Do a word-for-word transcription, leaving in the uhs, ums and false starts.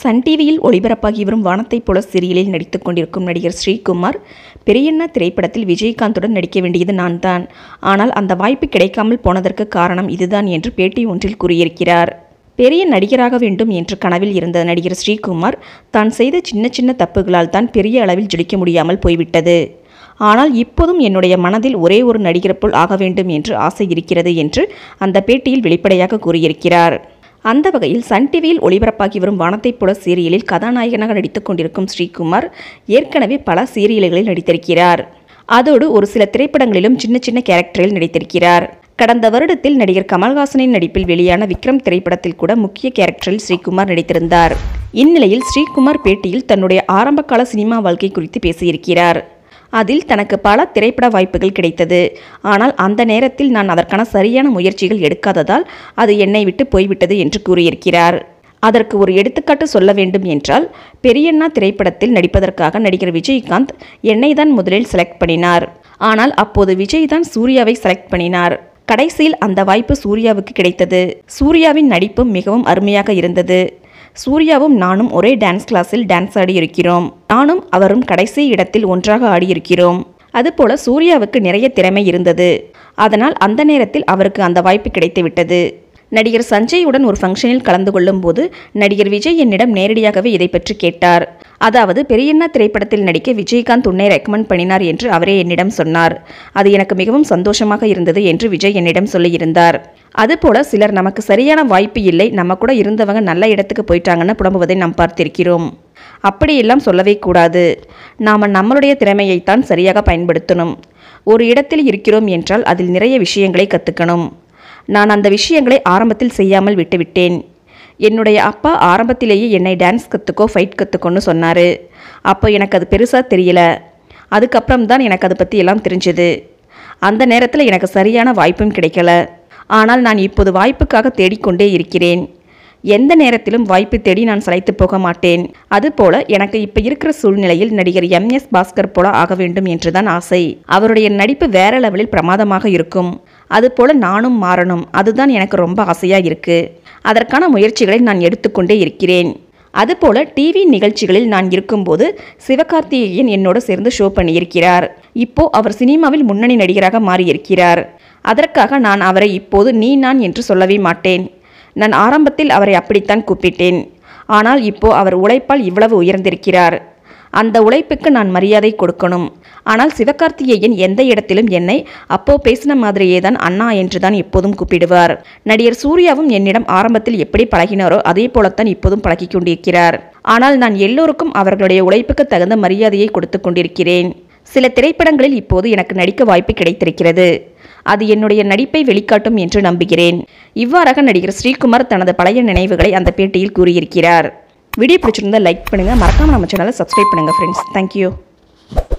Sun டிவியில் ஒளிபரப்பாகி வரும் வானத்தைப் போல சீரியலில் நடித்துக் கொண்டிருக்கும் நடிகர் ஸ்ரீகுமார் பெரியண்ணா திரைப்படத்தில் விஜயகாந்துடன் நடிக்க வேண்டியது நான் தான், ஆனால் அந்த வாய்ப்பு கிடைக்காமல் போனதற்கு காரணம் இதுதான் என்று பேட்டி ஒன்றில் கூறியிருக்கிறார். பெரிய நடிகராக வேண்டும் என்று கனவில் இருந்த நடிகர் ஸ்ரீகுமார் தான் செய்த சின்ன சின்ன தப்புகளால் தான் பெரிய அளவில் ஜொலிக்க முடியாமல் போய்விட்டது. ஆனால் இப்போதும் என்னுடைய மனதில் ஒரே ஒரு நடிகர் போல் ஆக வேண்டும் என்று ஆசை இருக்கிறது என்று அந்த பேட்டியில் வெளிப்படையாக கூறியிருக்கிறார். அந்த வகையில் சன் டிவியில் ஒளிபரப்பாகி வரும் வானத்தைப் போல சீரியலில் கதாநாயகனாக நடித்துக் கொண்டிருக்கும் ஸ்ரீகுமார் ஏற்கனவே பல சீரியல்களில் நடித்திருக்கிறார். அதோடு ஒரு சில திரைப்படங்களிலும் சின்ன சின்ன கேரக்டரில் நடித்திருக்கிறார். கடந்த வருடத்தில் நடிகர் கமல்ஹாசனின் நடிப்பில் வெளியான விக்ரம் திரைப்படத்தில் கூட முக்கிய கேரக்டரில் ஸ்ரீகுமார் நடித்திருந்தார். இந்நிலையில் ஸ்ரீகுமார் பேட்டியில் தன்னுடைய ஆரம்பகால சினிமா வாழ்க்கை குறித்து பேசியிருக்கிறார். அதில் தனக்கு பல திரைப்பட வாய்ப்புகள் கிடைத்தது, ஆனால் அந்த நேரத்தில் நான் அதற்கான சரியான முயற்சிகள் எடுக்காததால் அது என்னை விட்டு போய்விட்டது என்று கூறியிருக்கிறார். அதற்கு ஒரு எடுத்துக்காட்டு சொல்ல வேண்டும் என்றால், பெரியண்ணா திரைப்படத்தில் நடிப்பதற்காக நடிகர் விஜயகாந்த் என்னை தான் முதலில் செலக்ட் பண்ணினார். ஆனால் அப்போது விஜய் தான் சூர்யாவை செலக்ட் பண்ணினார். கடைசியில் அந்த வாய்ப்பு சூர்யாவுக்கு கிடைத்தது. சூர்யாவின் நடிப்பும் மிகவும் அருமையாக இருந்தது. சூர்யாவும் நானும் ஒரே டான்ஸ் கிளாஸில் டான்ஸ் ஆடி இருக்கிறோம். நானும் அவரும் கடைசி இடத்தில் ஒன்றாக ஆடியிருக்கிறோம். அதுபோல சூர்யாவுக்கு நிறைய திறமை இருந்தது. அதனால் அந்த நேரத்தில் அவருக்கு அந்த வாய்ப்பு கிடைத்துவிட்டது. நடிகர் சஞ்சயுடன் ஒரு ஃபங்க்ஷனில் கலந்து கொள்ளும் போது நடிகர் விஜய் என்னிடம் நேரடியாகவே இதை பற்றி கேட்டார். அதாவது பெரியண்ணா திரைப்படத்தில் நடிக்க விஜயகாந்த் உன்னை ரெக்கமெண்ட் பண்ணினார் என்று அவரே என்னிடம் சொன்னார். அது எனக்கு மிகவும் சந்தோஷமாக இருந்தது என்று விஜய் என்னிடம் சொல்லியிருந்தார். அதுபோல சிலர் நமக்கு சரியான வாய்ப்பு இல்லை, நம்ம கூட இருந்தவங்க நல்ல இடத்துக்கு போயிட்டாங்கன்னு புலம்புவதை நாம் பார்த்திருக்கிறோம். அப்படியெல்லாம் சொல்லவே கூடாது. நாம் நம்மளுடைய திறமையைத்தான் சரியாக பயன்படுத்தணும். ஒரு இடத்தில் இருக்கிறோம் என்றால் அதில் நிறைய விஷயங்களை கற்றுக்கணும். நான் அந்த விஷயங்களை ஆரம்பத்தில் செய்யாமல் விட்டுவிட்டேன். என்னுடைய அப்பா ஆரம்பத்திலேயே என்னை டான்ஸ் கற்றுக்கோ, ஃபைட் கற்றுக்கோன்னு சொன்னார். அப்போ எனக்கு அது பெருசாக தெரியல. அதுக்கப்புறம் தான் எனக்கு அதை பற்றி எல்லாம் தெரிஞ்சது. அந்த நேரத்தில் எனக்கு சரியான வாய்ப்பும் கிடைக்கல. ஆனால் நான் இப்போது வாய்ப்புக்காக தேடிக்கொண்டே இருக்கிறேன். எந்த நேரத்திலும் வாய்ப்பு தேடி நான் சளைத்து போக மாட்டேன். அதுபோல எனக்கு இப்போ இருக்கிற சூழ்நிலையில் நடிகர் எம் எஸ் பாஸ்கர் போல ஆக வேண்டும் என்றுதான் ஆசை. அவருடைய நடிப்பு வேற லெவலில் பிரமாதமாக இருக்கும். அதுபோல நானும் மாறணும், அதுதான் எனக்கு ரொம்ப ஆசையாக இருக்கு. அதற்கான முயற்சிகளை நான் எடுத்துக்கொண்டே இருக்கிறேன். அதுபோல டிவி நிகழ்ச்சிகளில் நான் இருக்கும்போது சிவகார்த்திகேயன் என்னோடு சேர்ந்து ஷோ பண்ணியிருக்கிறார். இப்போ அவர் சினிமாவில் முன்னணி நடிகராக மாறியிருக்கிறார். அதற்காக நான் அவரை இப்போது நீ நான் என்று சொல்லவே மாட்டேன். நான் ஆரம்பத்தில் அவரை அப்படித்தான் கூப்பிட்டேன். ஆனால் இப்போ அவர் உழைப்பால் இவ்வளவு உயர்ந்திருக்கிறார். அந்த உழைப்புக்கு நான் மரியாதை கொடுக்கணும். ஆனால் சிவகார்த்திகேயன் எந்த இடத்திலும் என்னை அப்போ பேசின மாதிரியே தான் அண்ணா என்று தான் எப்போதும் கூப்பிடுவார். நடிகர் சூர்யாவும் என்னிடம் ஆரம்பத்தில் எப்படி பழகினாரோ அதே போலத்தான் இப்போதும் பழகி கொண்டிருக்கிறார். ஆனால் நான் எல்லோருக்கும் அவர்களுடைய உழைப்புக்கு தகுந்த மரியாதையை கொடுத்து கொண்டிருக்கிறேன். சில திரைப்படங்களில் இப்போது எனக்கு நடிக்க வாய்ப்பு கிடைத்திருக்கிறது. அது என்னுடைய நடிப்பை வெளிக்காட்டும் என்று நம்புகிறேன். இவ்வாறாக நடிகர் ஸ்ரீகுமார் தனது பழைய நினைவுகளை அந்த பேட்டியில் கூறியிருக்கிறார். வீடியோ பிடிச்சிருந்தால் லைக் பண்ணுங்கள், மறக்காமல் நம்ம சேனலை சப்ஸ்கிரைப் பண்ணுங்கள் ஃப்ரெண்ட்ஸ். தேங்க்யூ.